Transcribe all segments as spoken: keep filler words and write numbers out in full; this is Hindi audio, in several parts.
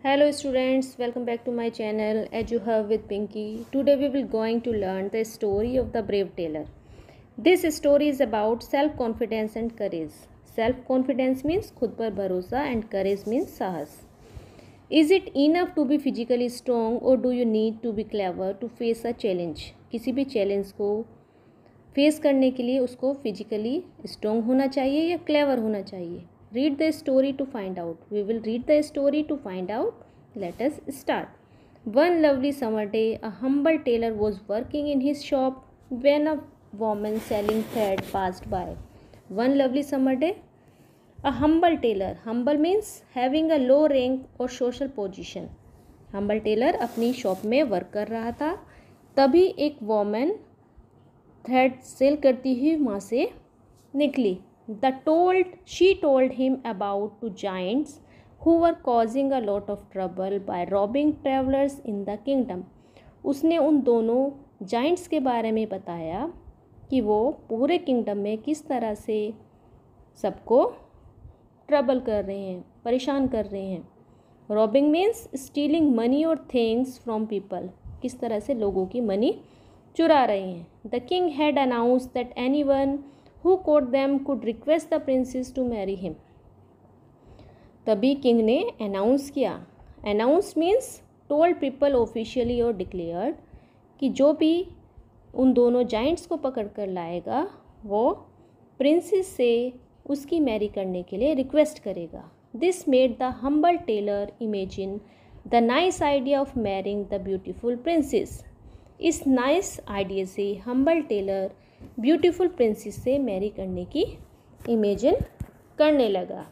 Hello students, welcome back to my channel As You Have with Pinky. Today we will going to learn the story of the brave tailor. This story is about self-confidence and courage. Self-confidence means खुद पर भरोसा and courage means साहस. Is it enough to be physically strong or do you need to be clever to face a challenge? किसी भी challenge को फेस करने के लिए उसको फिजिकली स्ट्रॉन्ग होना चाहिए या क्लेवर होना चाहिए. Read the story to find out. We will read the story to find out. Let us start. One lovely summer day, a humble tailor was working in his shop when a woman selling thread passed by. One lovely summer day, a humble tailor. Humble means having a low rank or social position. Humble tailor अपनी शॉप में वर्क कर रहा था. तभी एक वॉमन थ्रेड सेल करती हुई वहाँ से निकली. The told she told him about two giants who were causing a lot of trouble by robbing travelers in the kingdom. उसने उन दोनों जाइंट्स के बारे में बताया कि वो पूरे किंगडम में किस तरह से सबको ट्रबल कर रहे हैं, परेशान कर रहे हैं. रॉबिंग मीन्स स्टीलिंग मनी और थिंग्स फ्रॉम पीपल. किस तरह से लोगों की मनी चुरा रहे हैं. The king had announced that anyone who caught them could request the princess to marry him. तभी किंग ने अनाउंस किया. Announce means told people officially और डिक्लेयर्ड कि जो भी उन दोनों जाइंट्स को पकड़ कर लाएगा वो प्रिंसेस से उसकी मैरी करने के लिए रिक्वेस्ट करेगा. This made the humble tailor imagine the nice idea of marrying the beautiful princess. इस नाइस आइडिया से हम्बल टेलर ब्यूटीफुल प्रिंसेस से मैरी करने की इमेजिन करने लगा.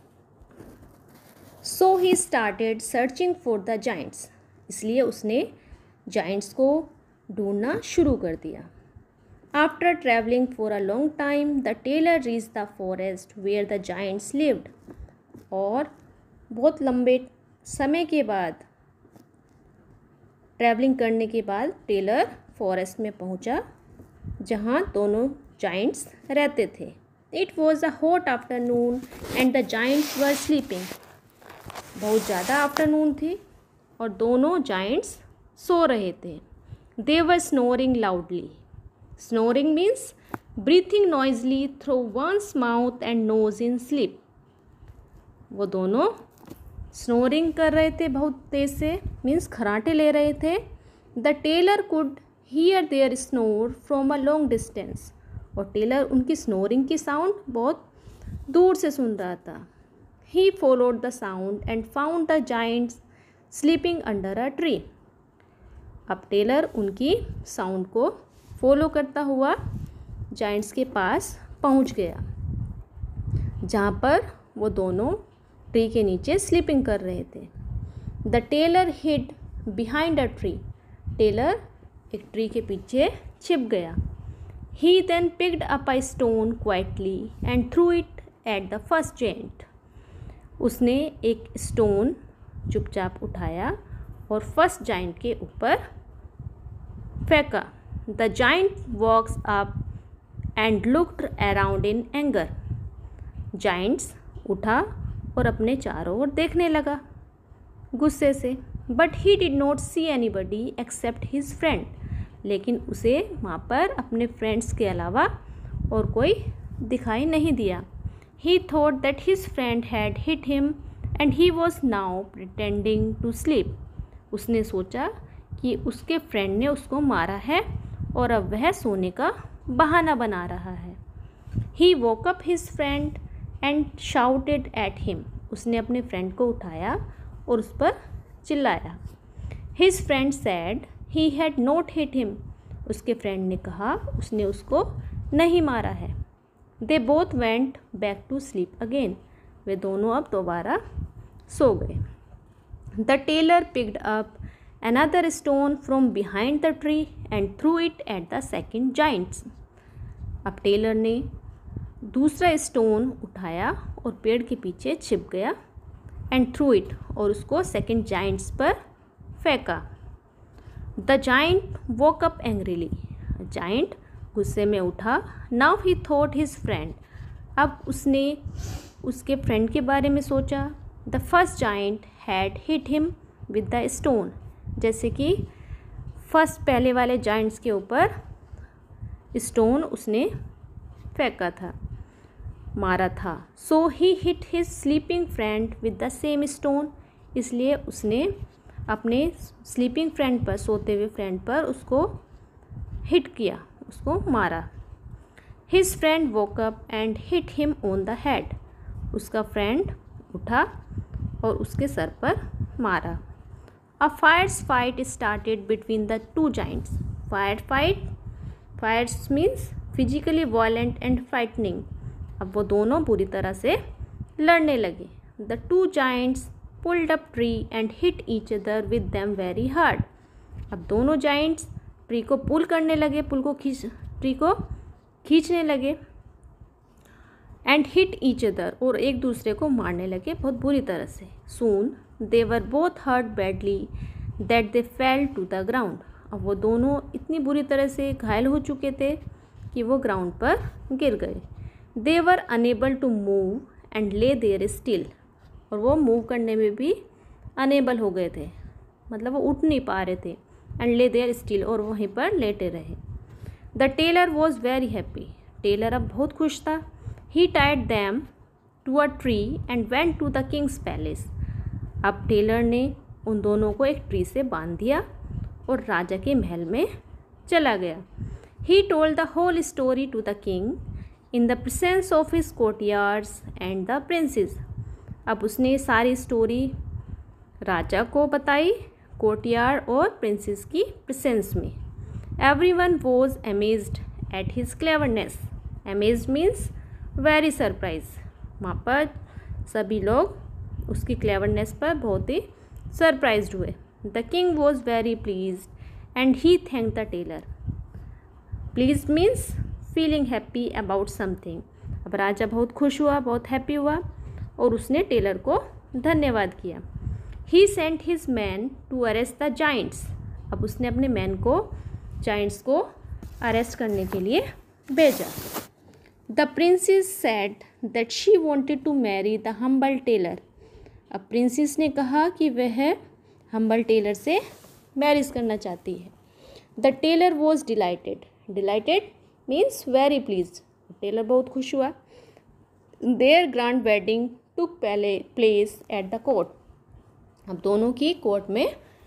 So he started searching for the giants. इसलिए उसने जाइंट्स को ढूंढना शुरू कर दिया. After travelling for a long time the tailor reach the forest where the giants lived. और बहुत लंबे समय के बाद ट्रैवलिंग करने के बाद टेलर फॉरेस्ट में पहुंचा जहाँ दोनों जाइंट्स रहते थे. It was a hot afternoon and the giants were sleeping. बहुत ज़्यादा आफ्टरनून थी और दोनों जाइंट्स सो रहे थे. They were snoring loudly. Snoring means breathing noisily through one's mouth and nose in sleep. वो दोनों स्नोरिंग कर रहे थे बहुत तेज से, मीन्स खराटे ले रहे थे. The tailor could hear their snore from a long distance. और टेलर उनकी स्नोरिंग की साउंड बहुत दूर से सुन रहा था. He followed the sound and found the giants sleeping under a tree. अब टेलर उनकी साउंड को फॉलो करता हुआ जाइंट्स के पास पहुंच गया जहाँ पर वो दोनों ट्री के नीचे स्लीपिंग कर रहे थे. The tailor hid behind a tree. Tailor एक ट्री के पीछे छिप गया. He then picked up a stone quietly and threw it at the first giant. उसने एक स्टोन चुपचाप उठाया और फर्स्ट जाइंट के ऊपर फेंका. The giant walks up and looked around in anger. Giants उठा और अपने चारों ओर देखने लगा गुस्से से. But he did not see anybody except his friend. लेकिन उसे वहाँ पर अपने फ्रेंड्स के अलावा और कोई दिखाई नहीं दिया. He thought that his friend had hit him and he was now pretending to sleep. उसने सोचा कि उसके फ्रेंड ने उसको मारा है और अब वह सोने का बहाना बना रहा है. He woke up his friend and shouted at him. उसने अपने फ्रेंड को उठाया और उस पर चिल्लाया. His friend said he had not hit him. उसके फ्रेंड ने कहा उसने उसको नहीं मारा है. They both went back to sleep again. वे दोनों अब दोबारा सो गए. The tailor picked up another stone from behind the tree and threw it at the second giants. अब टेलर ने दूसरा स्टोन उठाया और पेड़ के पीछे छिप गया एंड थ्रू इट और उसको सेकेंड जाइंट्स पर फेंका. The giant woke up angrily. Giant गुस्से में उठा. Now he thought his friend. अब उसने उसके फ्रेंड के बारे में सोचा. The first giant had hit him with the stone, जैसे कि फर्स्ट पहले वाले जाइंट्स के ऊपर स्टोन उसने फेंका था, मारा था। So he hit his sleeping friend with the same stone, इसलिए उसने अपने स्लीपिंग फ्रेंड पर, सोते हुए फ्रेंड पर उसको हिट किया, उसको मारा। His friend woke up and hit him on the head, उसका फ्रेंड उठा और उसके सर पर मारा। A fierce fight started between the two giants, fire fight, fierce means physically violent and frightening. अब वो दोनों बुरी तरह से लड़ने लगे। The two giants pulled up tree and hit each other with them very hard, अब दोनों जाइंट्स ट्री को पुल करने लगे, पुल को खींच ट्री को खींचने लगे। एंड हिट ईच अदर, और एक दूसरे को मारने लगे बहुत बुरी तरह से। Soon they were both hurt badly that they fell to the ground, अब वो दोनों इतनी बुरी तरह से घायल हो चुके थे कि वो ग्राउंड पर गिर गए। They were unable to move and lay there still, और वो मूव करने में भी अनेबल हो गए थे, मतलब वो उठ नहीं पा रहे थे। एंड ले देयर स्टिल, और वहीं पर लेटे रहे। The tailor was very happy, tailor अब बहुत खुश था। He tied them to a tree and went to the king's palace, अब टेलर ने उन दोनों को एक ट्री से बांध दिया और राजा के महल में चला गया। He told the whole story to the king in the presence of his courtyards and the princess, अब उसने सारी स्टोरी राजा को बताई, कोर्टियार्ड और प्रिंसेस की प्रेजेंस में। Everyone was amazed at his cleverness, amazed means very surprise, वहाँ पर सभी लोग उसकी क्लेवरनेस पर बहुत ही सरप्राइज्ड हुए। The king was very pleased and he thank the tailor, please means feeling happy about something, अब राजा बहुत खुश हुआ, बहुत हैप्पी हुआ और उसने टेलर को धन्यवाद किया। He sent his man to arrest the giants, अब उसने अपने मैन को जाइंट्स को अरेस्ट करने के लिए भेजा। The princess said that she wanted to marry the humble tailor, अब प्रिंसेस ने कहा कि वह हम्बल टेलर से मैरिज करना चाहती है। The tailor was delighted, delighted means very pleased, tailor बहुत खुश हुआ। Their grand wedding took place at the court, अब दोनों की कोर्ट में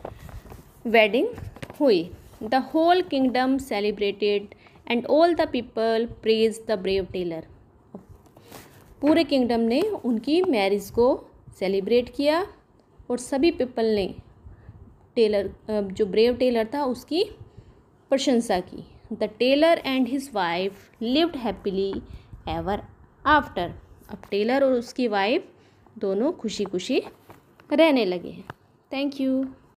वेडिंग हुई। The whole kingdom celebrated and all the people praise the brave tailor, पूरे किंगडम ने उनकी मैरिज को सेलिब्रेट किया और सभी पीपल ने टेलर, जो ब्रेव टेलर था, उसकी प्रशंसा की। The tailor and his wife lived happily ever after, अब टेलर और उसकी वाइफ दोनों खुशी खुशी रहने लगे हैं। Thank you.